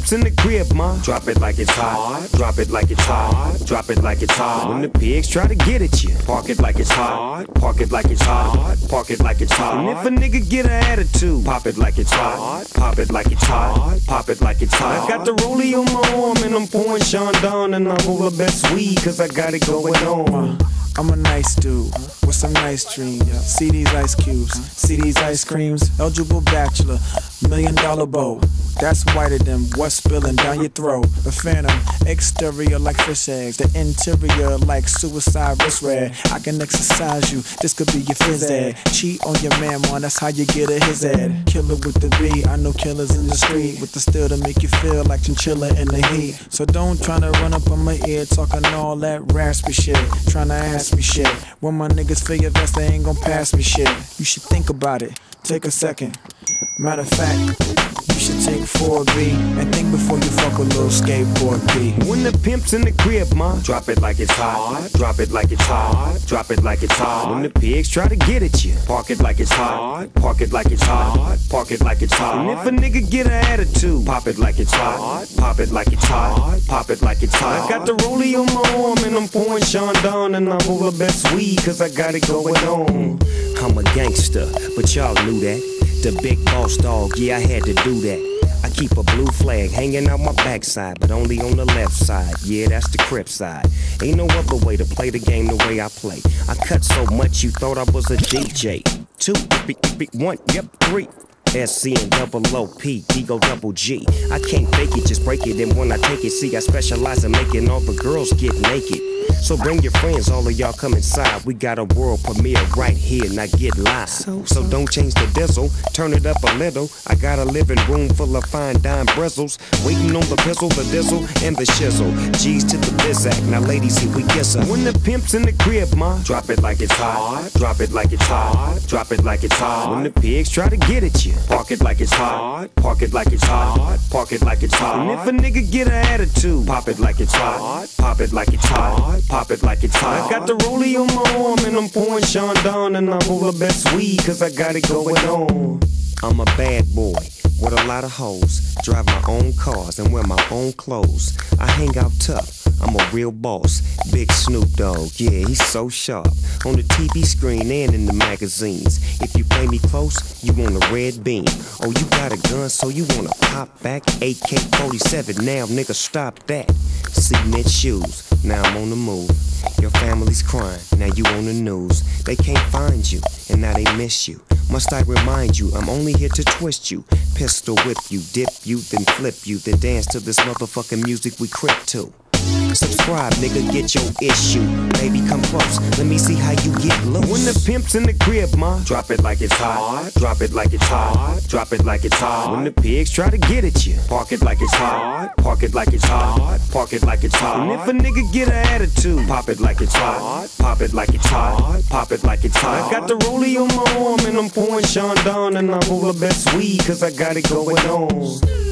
pimp's in the crib, ma, drop it like it's hot. Drop it like it's hot. Drop it like it's hot. When the pigs try to get at you, park it like it's hot. Park it like it's hot. Park it like it's hot. And if a nigga get an attitude, pop it like it's hot. Pop it like it's hot. Pop it like it's hot. I got the rollie on my arm and I'm pouring Sean down and I roll the best weed cause I got it going on. I'm a nice dude with some nice dreams. See these ice cubes, see these ice creams. Eligible bachelor, $1 million bow. That's whiter than what's spilling down your throat. The phantom, exterior like fish eggs, the interior like suicide wrist red. I can exercise you, this could be your phys ed. Cheat on your man, man, that's how you get a his ed. Killer with the B, I know killers in the street with the steel to make you feel like chinchilla in the heat. So don't tryna run up on my ear talking all that raspy shit, tryna ask me shit. When my niggas feel your vest, they ain't gon' pass me shit. You should think about it, take a second. Matter of fact, you should take 4B and think before you fuck a little skateboard B. When the pimp's in the crib, ma, drop it like it's hot. Drop it like it's hot. Drop it like it's hot. When the pigs try to get at you, park it like it's hot. Park it like it's hot. Park it like it's hot. And if a nigga get an attitude, pop it like it's hot. Pop it like it's hot. Pop it like it's hot. I got the rollie on my arm and I'm pouring Sean down and I roll the best weed cause I got it going on. I'm a gangster, but y'all knew that. The big boss dog, yeah, I had to do that. I keep a blue flag hanging out my backside, but only on the left side. Yeah, that's the Crip side. Ain't no other way to play the game the way I play. I cut so much you thought I was a DJ. 2, 1, yep, 3. SC and double OP, D-Go double G. I can't fake it, just break it. And when I take it, see, I specialize in making all the girls get naked. So bring your friends, all of y'all come inside. We got a world premiere right here, now get live. So don't change the diesel, turn it up a little. I got a living room full of fine dime bristles, waiting on the pistol, the diesel, and the shizzle. G's to the bizac, now ladies, here we kiss her. When the pimp's in the crib, ma, drop it like it's hot. Drop it like it's hot. Drop it like it's hot. When the pigs try to get at you, park it like it's hot. Park it like it's hot. Park it like it's hot. And if a nigga get an attitude, pop it like it's hot. Pop it like it's hot. Pop it like it's hot. I got the rollie on my arm and I'm pouring Sean down and I roll the best weed cause I got it going on. I'm a bad boy with a lot of hoes, drive my own cars and wear my own clothes. I hang out tough, I'm a real boss. Big Snoop Dogg, yeah, he's so sharp. On the TV screen and in the magazines. If you play me close, you want a red beam. Oh, you got a gun, so you wanna pop back? AK-47, now nigga stop that. Cement shoes, now I'm on the move. Your family's crying, now you on the news. They can't find you, and now they miss you. Must I remind you, I'm only here to twist you. Pistol whip you, dip you, then flip you. Then dance to this motherfucking music we crip to. Subscribe, nigga, get your issue. Baby, come close, let me see how you get loose. When the pimp's in the crib, ma, drop it like it's hot. Drop it like it's hot. Drop it like it's hot. When the pigs try to get at you, park it like it's hot. Park it like it's hot. Park it like it's hot. And if a nigga get an attitude, pop it like it's hot. Pop it like it's hot. Pop it like it's hot. I got the rollie on my arm and I'm pouring Sean down and I roll the best weed cause I got it going on.